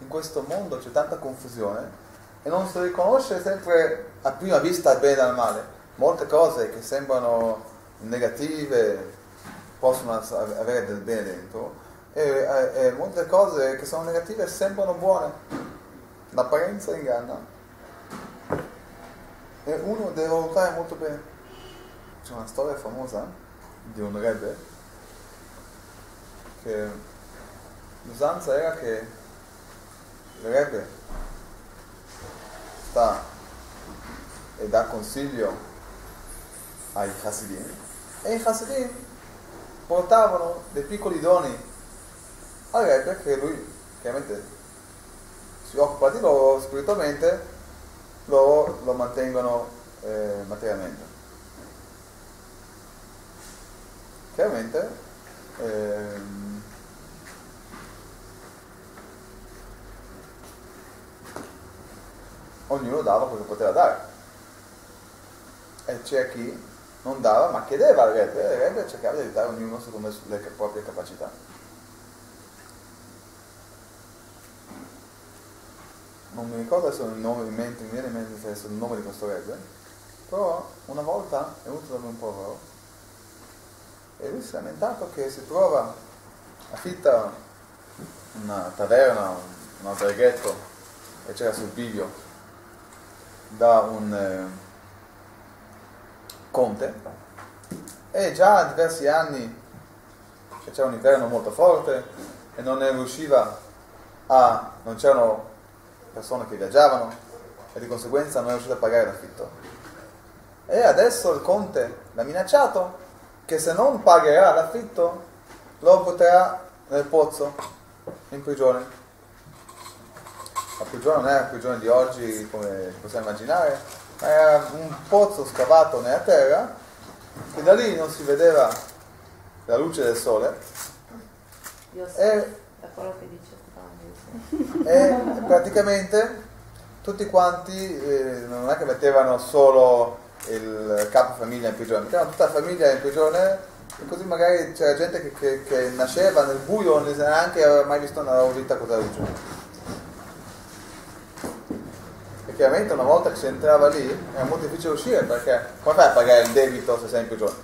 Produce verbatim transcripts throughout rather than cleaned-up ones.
in questo mondo c'è tanta confusione e non si riconosce sempre a prima vista il bene dal male. Molte cose che sembrano negative possono avere del bene dentro e, e, e molte cose che sono negative sembrano buone. L'apparenza inganna e uno deve valutare molto bene. C'è una storia famosa di un rebbe che l'usanza era che il rebbe sta e dà consiglio ai Hasidim e i Hasidim portavano dei piccoli doni al rebbe che lui chiaramente si occupa di loro spiritualmente, loro lo mantengono eh, materialmente. Chiaramente ehm, ognuno dava quello che poteva dare e c'è chi non dava ma chiedeva al rebbe e il rebbe cercava di aiutare ognuno secondo le proprie capacità. Non mi ricordo adesso il nome in mente, mi viene in mente adesso il nome di questo rebbe, però una volta è venuto da lui un povero e lui si è lamentato che si trova affitta una taverna, un, un alberghetto e c'era sul bivio da un eh, conte e già a diversi anni che c'era un inverno molto forte e non ne riusciva a non c'erano persone che viaggiavano e di conseguenza non è riuscito a pagare l'affitto e adesso il conte l'ha minacciato che se non pagherà l'affitto lo butterà nel pozzo in prigione. La prigione non è la prigione di oggi come possiamo immaginare, ma era un pozzo scavato nella terra che da lì non si vedeva la luce del sole. Io so, e, è quello che dice e praticamente tutti quanti eh, non è che mettevano solo il capofamiglia in prigione, mettevano tutta la famiglia in prigione e così magari c'era gente che, che, che nasceva nel buio, non neanche aveva mai visto nella loro vita cosa luce. E chiaramente una volta che si entrava lì era molto difficile uscire perché come fai a pagare il debito se sei in prigione?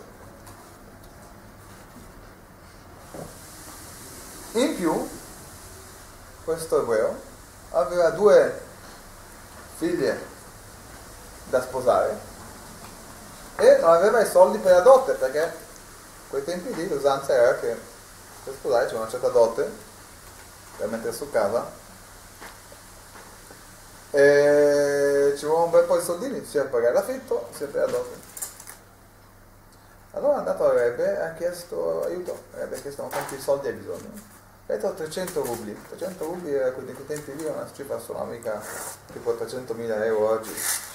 In più questo ebreo aveva due figlie da sposare e non aveva i soldi per la dote perché a quei tempi lì l'usanza era che per sposare c'era una certa dote per mettere su casa e ci voleva un bel po' di soldini sia per pagare l'affitto sia per la dote. Allora è andato al rebbe e ha chiesto aiuto, il rebbe ha chiesto quanti soldi hai bisogno. Ha detto trecento rubli, trecento rubli a quei tempi lì è una cifra astronomica, tipo trecentomila euro oggi.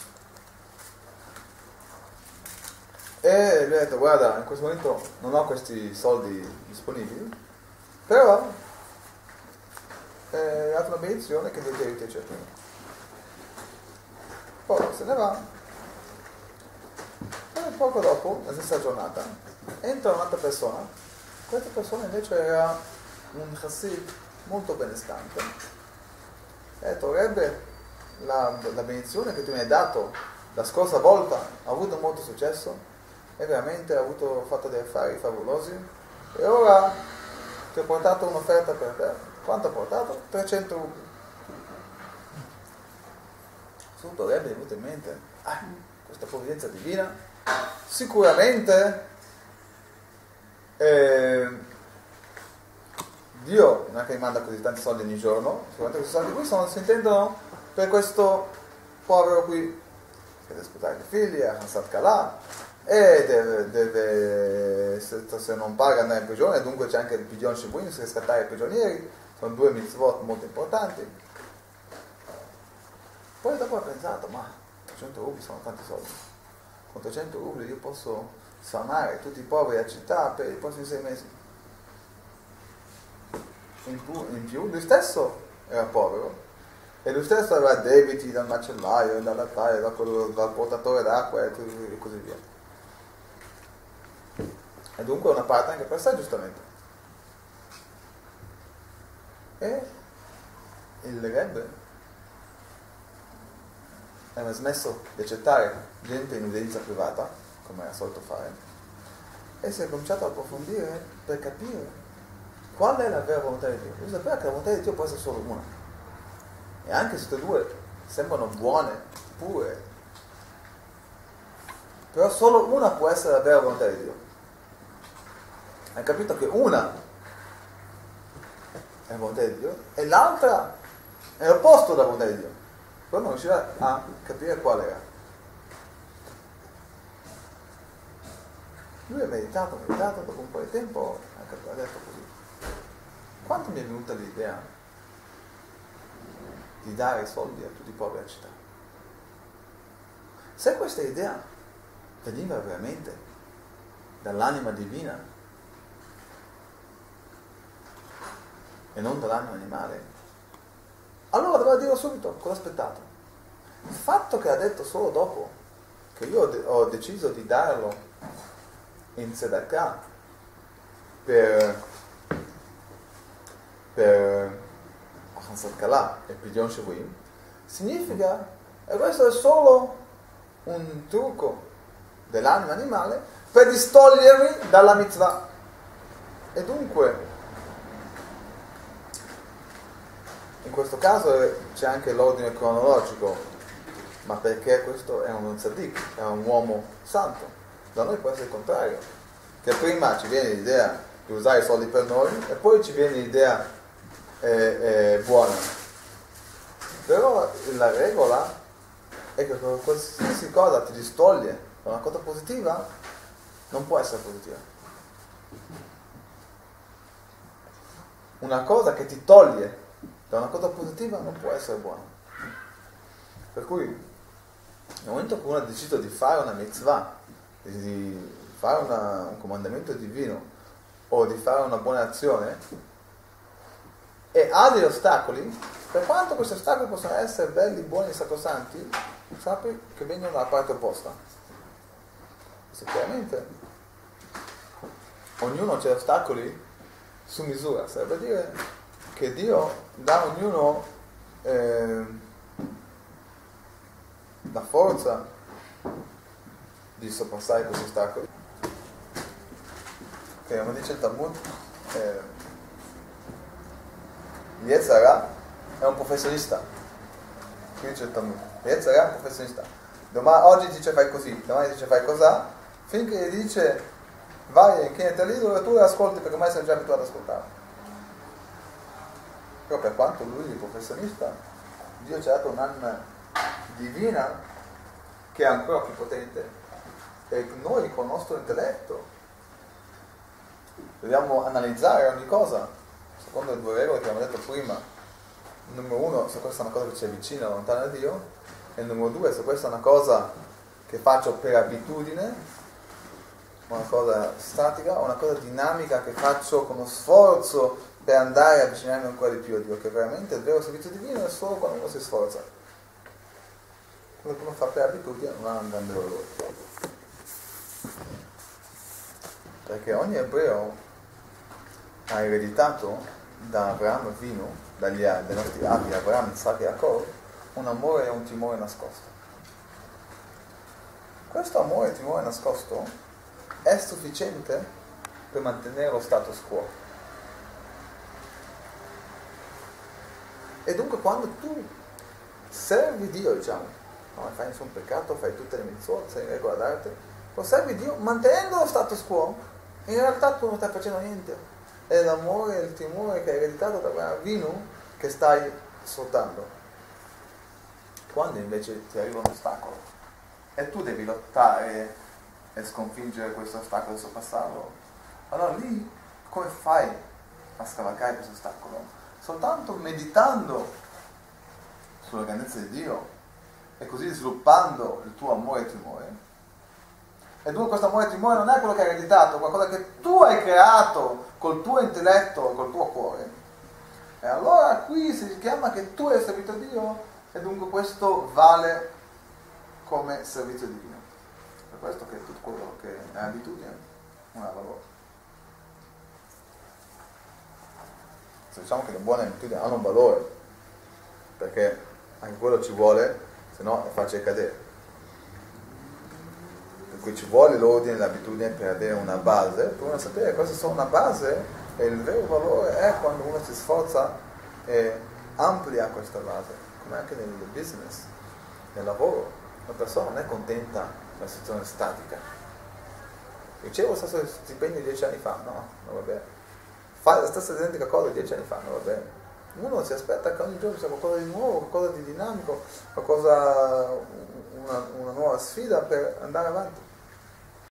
E lui ha detto guarda, in questo momento non ho questi soldi disponibili, però è stata una benedizione che Dio ti aiuti eccetera. Poi se ne va e poco dopo, la stessa giornata, entra un'altra persona. Questa persona invece era un chassid molto benestante. Ha detto Rebbe, la, la benedizione che tu mi hai dato la scorsa volta ha avuto molto successo e veramente ha avuto, fatto dei affari favolosi e ora ti ho portato un'offerta per te. Quanto ha portato? trecento rubli. Subito Rebbe è venuto in mente ah, questa provvidenza divina sicuramente eh, Dio non è che mi manda così tanti soldi ogni giorno, sicuramente questi soldi qui sono, si intendono per questo povero qui che deve sposare i figli, è Hansat Kalà e deve, deve se, se non paga andare in prigione, dunque c'è anche il pidion shibuin, se riscattare i prigionieri, sono due mitzvot molto importanti. Poi dopo ho pensato, ma trecento rubli sono tanti soldi, con trecento rubli io posso sanare tutti i poveri a città per i prossimi sei mesi. In più, in più lui stesso era povero e lui stesso aveva debiti dal macellaio, dalla taglia, da quello, dal portatore d'acqua e così via. E dunque una parte anche per sé giustamente. E il Rebbe aveva smesso di accettare gente in udienza privata, come era solito fare, e si è cominciato a approfondire per capire qual è la vera volontà di Dio. Lui sapeva che la volontà di Dio può essere solo una. E anche se tutte e due sembrano buone, pure, però solo una può essere la vera volontà di Dio. Hai capito che una è la volontà di Dio e l'altra è l'opposto della volontà di Dio. Però non riusciva a capire qual era. Lui ha meditato, meditato, dopo un po' di tempo ha detto così: quanto mi è venuta l'idea di dare soldi a tutti i poveri della città? Se questa idea veniva veramente dall'anima divina e non dall'anima animale, allora doveva dirlo subito, cosa ha aspettato? Il fatto che ha detto solo dopo che io ho, de- ho deciso di darlo in tzedakah per per Hansat Kala e Pidyon Shavuim, significa che questo è solo un trucco dell'anima animale per distogliermi dalla mitzvah. E dunque in questo caso c'è anche l'ordine cronologico, ma perché questo è un tzaddik, è un uomo santo. Da noi può essere il contrario, che prima ci viene l'idea di usare i soldi per noi e poi ci viene l'idea eh, eh, buona. Però la regola è che qualsiasi cosa ti distoglie da una cosa positiva non può essere positiva. Una cosa che ti toglie da una cosa positiva non può essere buona. Per cui nel momento che uno ha deciso di fare una mitzvah, di fare una, un comandamento divino o di fare una buona azione e ha degli ostacoli, per quanto questi ostacoli possono essere belli, buoni e sacrosanti, sappi che vengono dalla parte opposta. Sicuramente ognuno ha ostacoli su misura, sarebbe dire che Dio dà a ognuno eh, la forza di sorpassare questi ostacoli. Che come dice il Talmud, eh, Yetzer Hara è un professionista. Qui dice il Talmud, Yetzer Hara è un professionista. Domani, oggi dice fai così, domani dice fai cos'ha, finché gli dice vai e chinati all'idolo e tu ascolti, perché ormai sei già abituato ad ascoltare. Però per quanto lui è professionista, Dio ci ha dato un'anima divina che è ancora più potente, e noi con il nostro intelletto dobbiamo analizzare ogni cosa secondo le due regole che abbiamo detto prima. Numero uno, se questa è una cosa che ci avvicina, lontana da Dio, e numero due, se questa è una cosa che faccio per abitudine, una cosa statica, o una cosa dinamica che faccio con uno sforzo per andare a avvicinarmi ancora di più a Dio, che veramente il vero servizio divino è solo quando uno si sforza. Quello che uno fa per abitudine non ha un grande valore. Perché ogni ebreo ha ereditato da Abramo Avinu, dagli, dai nostri avi Abramo, Isacco e Jacob, un amore e un timore nascosto. Questo amore e timore nascosto è sufficiente per mantenere lo status quo. E dunque quando tu servi Dio, diciamo, non fai nessun peccato, fai tutte le mitzvot, sei in regola d'arte, lo servi Dio mantenendo lo status quo, in realtà tu non stai facendo niente. È l'amore e il timore che hai ereditato da Abramo Avinu che stai sfruttando. Quando invece ti arriva un ostacolo e tu devi lottare e sconfiggere questo ostacolo e sorpassarlo, allora lì come fai a scavalcare questo ostacolo? Soltanto meditando sulla grandezza di Dio e così sviluppando il tuo amore e timore. E dunque questo amore e timore non è quello che hai ereditato, è qualcosa che tu hai creato col tuo intelletto e col tuo cuore. E allora qui si chiama che tu hai servito Dio, e dunque questo vale come servizio divino. Per questo che tutto quello che è abitudine non ha valore. Se diciamo che le buone abitudini hanno un valore, perché anche quello ci vuole, se no è facile cadere. Per cui ci vuole l'ordine, l'abitudine per avere una base, per uno sapere cosa sono una base, e il vero valore è quando uno si sforza e amplia questa base, come anche nel business, nel lavoro. Una persona non è contenta nella situazione statica. Ricevo lo stesso stipendio dieci anni fa, no, non va bene. Fai la stessa identica cosa dieci anni fa, non va bene. Uno si aspetta che ogni giorno sia qualcosa di nuovo, qualcosa di dinamico, qualcosa, una, una nuova sfida per andare avanti.